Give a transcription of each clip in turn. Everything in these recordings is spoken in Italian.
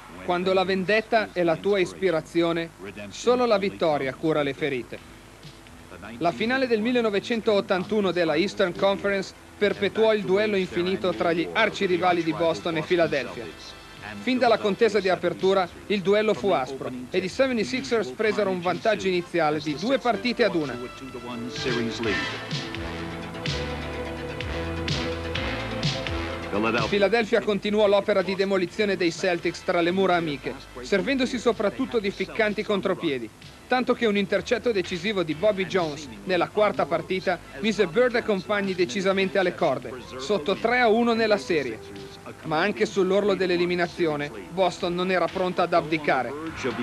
Quando la vendetta è la tua ispirazione, solo la vittoria cura le ferite. La finale del 1981 della Eastern Conference perpetuò il duello infinito tra gli arcirivali di Boston e Philadelphia. Fin dalla contesa di apertura il duello fu aspro ed i 76ers presero un vantaggio iniziale di 2-1. Philadelphia continuò l'opera di demolizione dei Celtics tra le mura amiche, servendosi soprattutto di ficcanti contropiedi, tanto che un intercetto decisivo di Bobby Jones nella quarta partita mise Bird e compagni decisamente alle corde, sotto 3-1 nella serie. Ma anche sull'orlo dell'eliminazione, Boston non era pronta ad abdicare.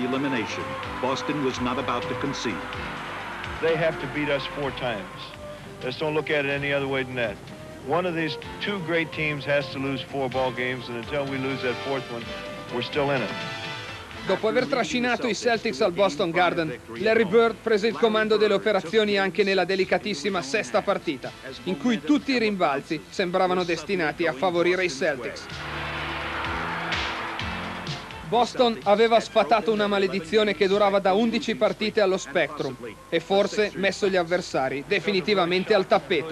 They have to beat us 4 times. Let's don't look at it any other way than that. One of these 2 great teams has to lose 4 ball games, and until we lose that 4th one, we're still in it. Dopo aver trascinato i Celtics al Boston Garden, Larry Bird prese il comando delle operazioni anche nella delicatissima sesta partita, in cui tutti i rimbalzi sembravano destinati a favorire i Celtics. Boston aveva sfatato una maledizione che durava da 11 partite allo Spectrum e forse messo gli avversari definitivamente al tappeto.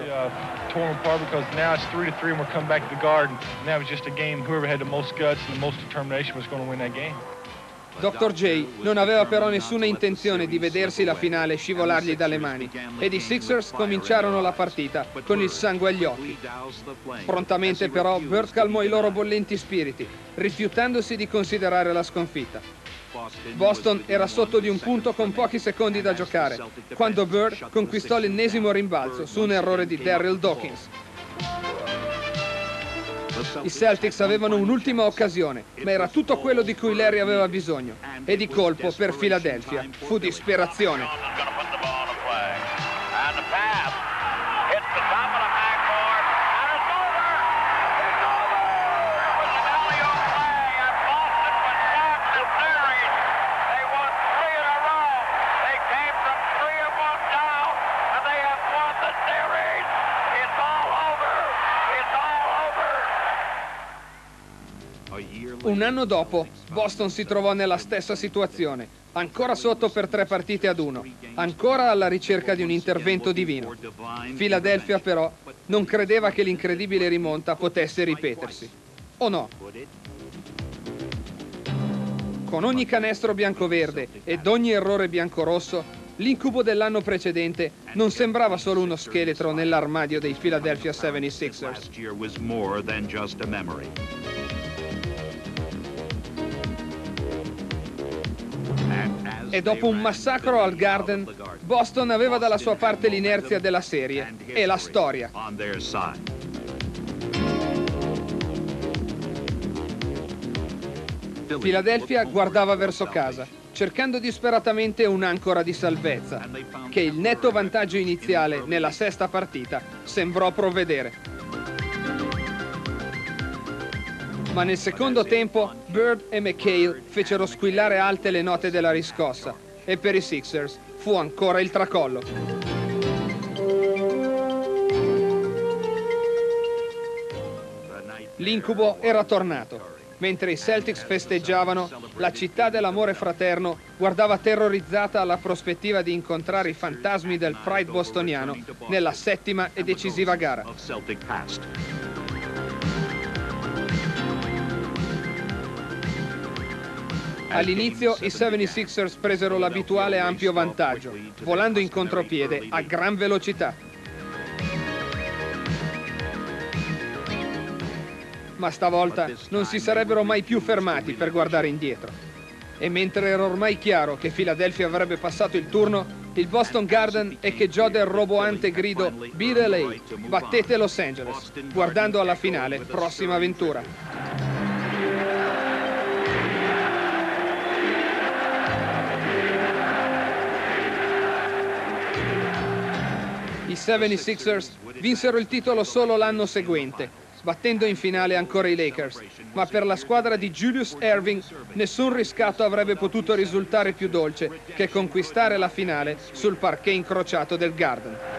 Dr. J non aveva però nessuna intenzione di vedersi la finale scivolargli dalle mani ed i Sixers cominciarono la partita con il sangue agli occhi. Prontamente però Bird calmò i loro bollenti spiriti, rifiutandosi di considerare la sconfitta. Boston era sotto di un punto con pochi secondi da giocare, quando Bird conquistò l'ennesimo rimbalzo su un errore di Darryl Dawkins. I Celtics avevano un'ultima occasione, ma era tutto quello di cui Larry aveva bisogno. E di colpo per Philadelphia fu disperazione. Un anno dopo, Boston si trovò nella stessa situazione, ancora sotto per 3-1, ancora alla ricerca di un intervento divino. Philadelphia però non credeva che l'incredibile rimonta potesse ripetersi. O no? Con ogni canestro bianco-verde ed ogni errore bianco-rosso, l'incubo dell'anno precedente non sembrava solo uno scheletro nell'armadio dei Philadelphia 76ers. E dopo un massacro al Garden, Boston aveva dalla sua parte l'inerzia della serie e la storia. Philadelphia guardava verso casa, cercando disperatamente un'ancora di salvezza, che il netto vantaggio iniziale nella sesta partita sembrò provvedere. Ma nel secondo tempo Bird e McHale fecero squillare alte le note della riscossa e per i Sixers fu ancora il tracollo. L'incubo era tornato. Mentre i Celtics festeggiavano, la città dell'amore fraterno guardava terrorizzata alla prospettiva di incontrare i fantasmi del Pride bostoniano nella settima e decisiva gara. All'inizio i 76ers presero l'abituale ampio vantaggio, volando in contropiede a gran velocità. Ma stavolta non si sarebbero mai più fermati per guardare indietro. E mentre era ormai chiaro che Philadelphia avrebbe passato il turno, il Boston Garden echeggiò del roboante grido "Beat LA", battete Los Angeles, guardando alla finale prossima avventura. I 76ers vinsero il titolo solo l'anno seguente, battendo in finale ancora i Lakers, ma per la squadra di Julius Erving nessun riscatto avrebbe potuto risultare più dolce che conquistare la finale sul parquet incrociato del Garden.